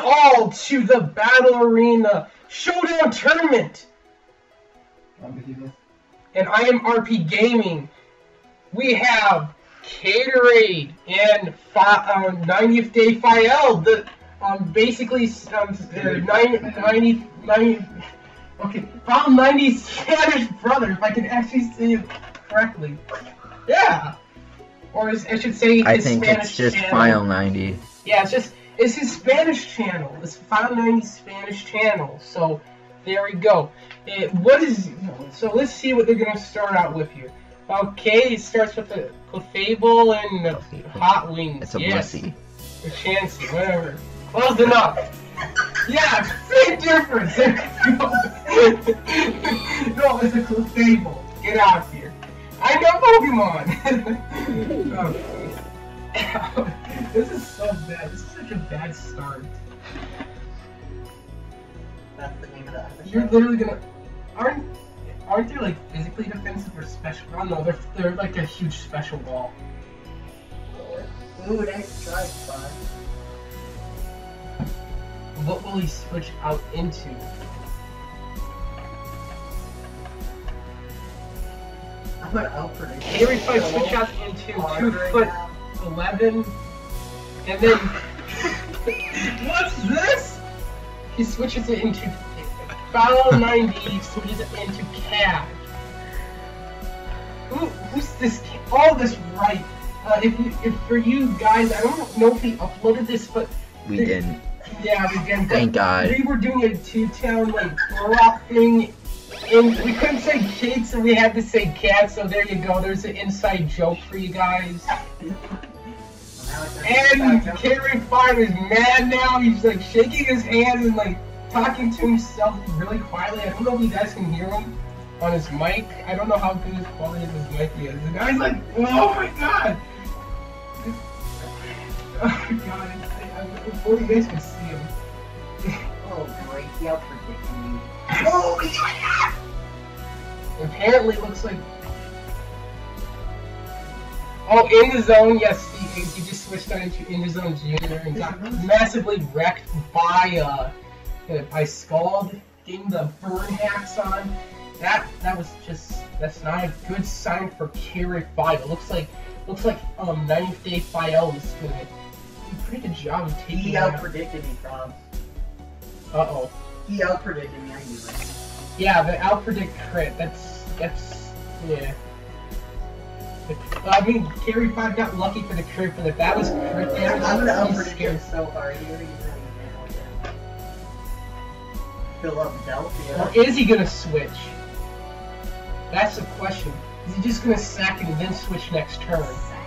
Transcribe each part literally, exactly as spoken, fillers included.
all to the Battle Arena Showdown Tournament. And I am R P Gaming. We have Caterade and um, ninetieth Day File, the um, basically um, ninety, ninety, ninety, okay, File ninety Spanish brother, if I can actually say it correctly. Yeah. Or is, I should say his I think Spanish it's just channel. File ninety. Yeah, it's just, it's his Spanish channel. It's File ninety Spanish channel. So, there we go. It, what is, so let's see what they're going to start out with here. Okay, it starts with the Clefable and the Hot Wings. It's a yes. Blissey. Or Chansey, whatever. Close enough. Yeah, big difference. No, it's a Clefable. Get out of here. I know Pokemon. Okay. This is so bad. This is such a bad start. That's the name of the episode. You're literally gonna. Aren't aren't they like physically defensive or special? Oh no, they're they're like a huge special wall. Ooh, nice try, Spot. What will he switch out into? I'm gonna outpredict. Here he might switch out into two foot eleven, and then what's this? He switches it into File ninety, switches it into Cad. Who who's this? Oh, this right. Uh, if you, if for you guys, I don't know if we uploaded this, but We the, didn't. Yeah, we didn't. Thank God. We were doing a two-town like blow-up thing, and we couldn't say kid, so we had to say cat. So there you go. There's an inside joke for you guys. And Carrie Five is mad now. He's like shaking his hands and like talking to himself really quietly. I don't know if you guys can hear him on his mic. I don't know how good his quality of his mic is. The guy's like, oh my god. Oh my god. Before you guys can see him. Oh great, he outpredicted me. Oh yeah! Apparently it looks like... Oh, in the zone, yes, he, he just switched on into in the zone junior and got massively wrecked by uh by Scald, getting the burn hacks on. That that was just that's not a good sign for Carry Five. It looks like looks like um ninetieth Day File is gonna do a pretty good job of taking He out. outpredicted me, Prob. Uh oh. He outpredicted me, I knew it. Yeah, the outpredict crit. That's that's yeah. I mean, Carry Five got lucky for the crit, but if that was crit damage, I'm gonna he's outpredict scared. him so hard. He already really nailed it. Fill up Delphia. Or is he gonna switch? That's the question. Is he just gonna sack it and then switch next turn?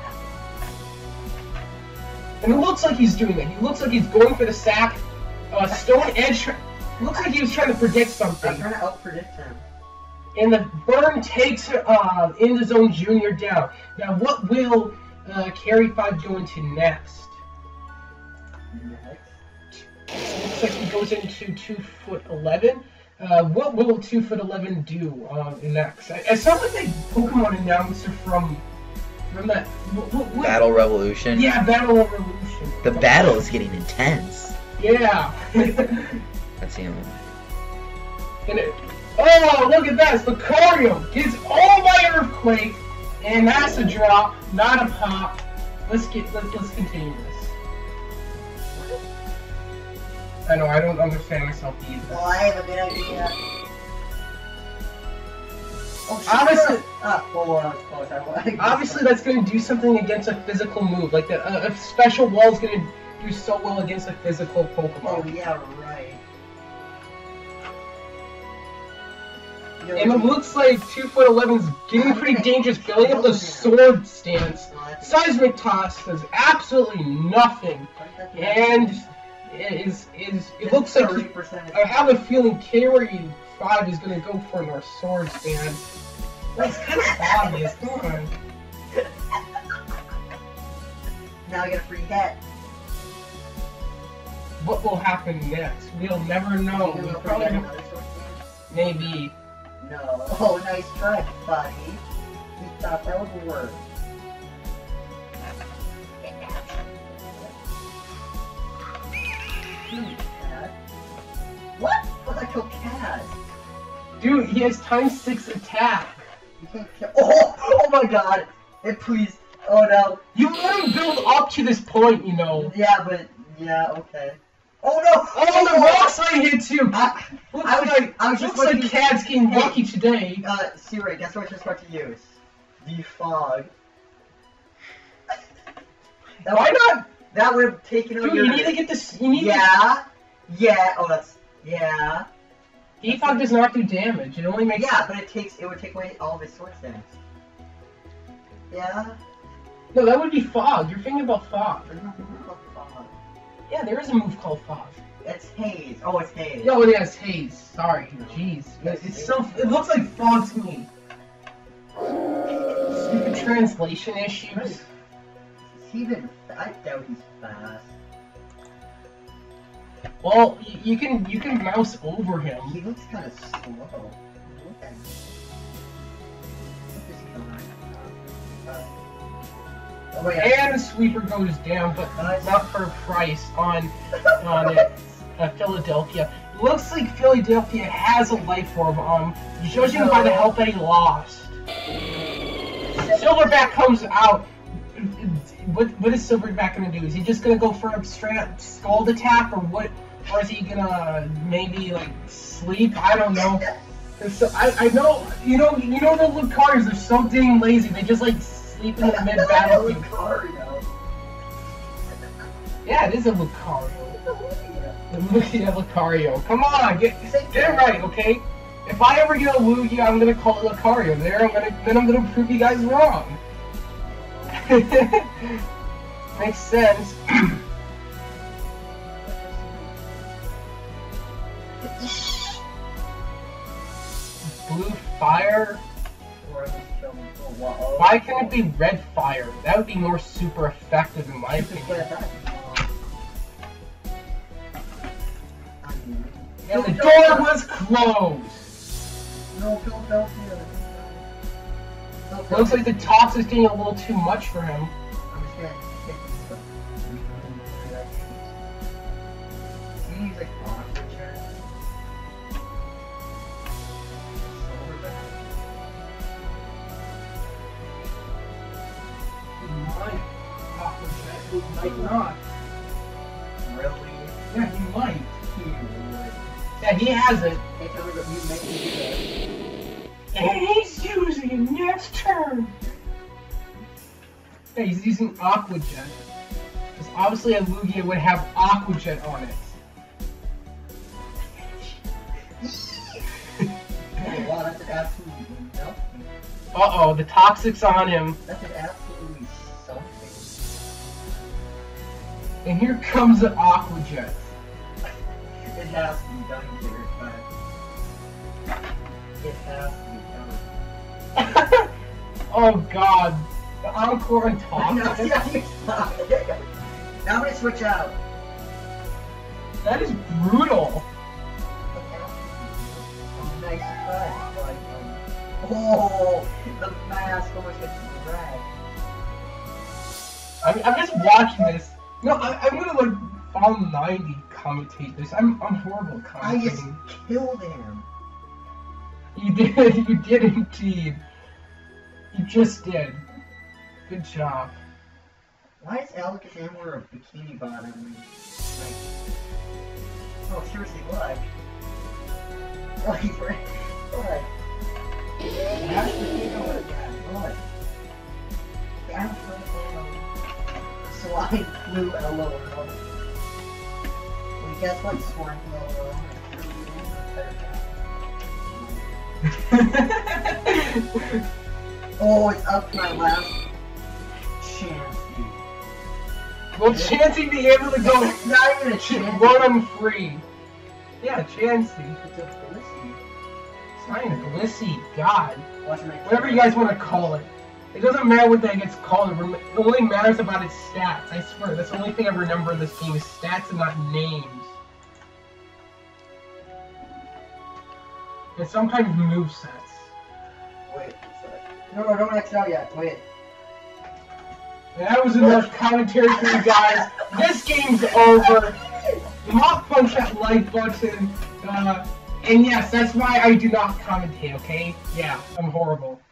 And it looks like he's doing that. He looks like he's going for the sack. Uh, Stone Edge. Tra looks like he was trying to predict something. I'm trying to outpredict him. And the burn takes uh, in the zone junior down. Now, what will uh, Carry Five go into next? Next. Looks like he goes into two foot eleven. Uh, what will two foot eleven do um, next? I, I saw like a Pokemon announcer from from that what, what, what? Battle Revolution. Yeah, Battle Revolution. The battle is getting intense. Yeah. Let's see him. And it, oh, look at that! Lucario gets all by Earthquake, and that's a drop, not a pop. Let's get let, let's continue this. I know I don't understand myself either. Well, I have a good idea. Oh, shit. Obviously, Ah, well, uh, close. I, I, obviously that's going to do something against a physical move, like that. Uh, a special wall is going to do so well against a physical Oh, Pokemon. yeah, right. Yo, And it looks like two foot eleven is getting pretty dangerous, building up the sword stance. Seismic Toss does absolutely nothing, and it is is it looks like he, I have a feeling Carry Five is going to go for our sword stance. That's kind of obvious. Come on. Now I get a free hit. What will happen next? We'll never know. Maybe We'll we'll probably get don't- another sword stance. maybe. No. Oh, nice try, buddy. You thought that would work. that kill Cat? Dude, he has times six attack. You can't kill. Oh, oh my god! And please, oh no! You let him build up to this point, you know. Yeah, but yeah, okay. Oh no! Oh, the rock slide hits you. I, Looks I was, like I was just looks like looking- Cat's getting Hey. lucky today. Uh, Siri, guess what you're supposed to use? Defog. That Why would- not? That would have taken out Dude, your. you need to get this. You need Yeah. Yeah. Oh, that's. Yeah. to. Defog does not do damage. It only makes. Yeah, but it takes. It would take away all of his sword stats. Yeah. No, that would be fog. You're thinking about fog. There's nothing about fog. Yeah, there is a move called fog. It's haze. Oh, it's haze. Oh yeah, it's haze. Sorry, jeez. But it's so. It looks like fog to me. Stupid translation issues. Is he even? I doubt he's fast. Well, y- you can you can mouse over him. He looks kind of slow. Look at him. Look at this guy. Uh, Oh my god. And the sweeper goes down, but Nice. not for a price on on it. Uh, Philadelphia. Looks like Philadelphia has a life orb. Um, judging by the help that he lost. Silverback comes out. What what is Silverback gonna do? Is he just gonna go for a straight up scald attack, or what? Or is he gonna maybe like sleep? I don't know. So I, I know you know you know the Lucarios, they're so dang lazy. They just like sleep in the mid battlefield. Lucario. Yeah, it is a Lucario. Lugia Lucario. Come on, get get it right, okay? If I ever get a Lugia, I'm gonna call it Lucario. There, I'm gonna then I'm gonna prove you guys wrong. Makes sense. Blue fire. Or at least kill him. Oh, wow. Oh, Why can't it be red fire? That would be more super effective in my You can play opinion. that. I mean, And the door was closed. No, Philadelphia. No, Looks like the tox is getting a little too much for him. I'm just gonna hit this. You use like awkward chat. Silverback. He might. Awkward check. He might not. Really? Yeah, he might. He would. Yeah, he has it. Hey, tell me what you make me do that. And he's using it next turn. Yeah, he's using Aqua Jet. Because obviously a Lugia would have Aqua Jet on it. Oh, wow, that's an absolute nothing. Uh-oh, the Toxic's on him. That's an absolutely something. And here comes the Aqua Jet. It has to be done here, but it has to be done. Oh god. The Encore and No, Toxic. yeah, you stop. Now I'm gonna switch out. That is brutal. Oh, nice try. Like, um, oh, the mask almost gets wrecked. I'm, I'm just watching this. No, I, I'm gonna like File ninety commentate this. I'm I'm horrible at I just commentating. killed him. You did, you did indeed. You just did. Good job. Why is Alakazam wear a bikini bottom? Like, oh, seriously, what? What? What? Ash the king of it. What? I'm from Swine Flu L O L. Well, guess what, Swine Flu L O L? Oh, it's up to my last chance, dude. Will Chansey be able to go It's not even a chance. run him free? Yeah, Chansey. It's a Felicity. It's not even Glissy. God. Watch my Whatever you guys want to call it. It doesn't matter what that gets called. It rem- it only matters about its stats. I swear. That's the only thing I remember in this game is stats and not names. And sometimes movesets. Wait, sorry. No, no, don't X out yet. Wait. That was enough commentary for you guys. This game's over. Do not punch that like button. Uh, And yes, that's why I do not commentate, okay? Yeah, I'm horrible.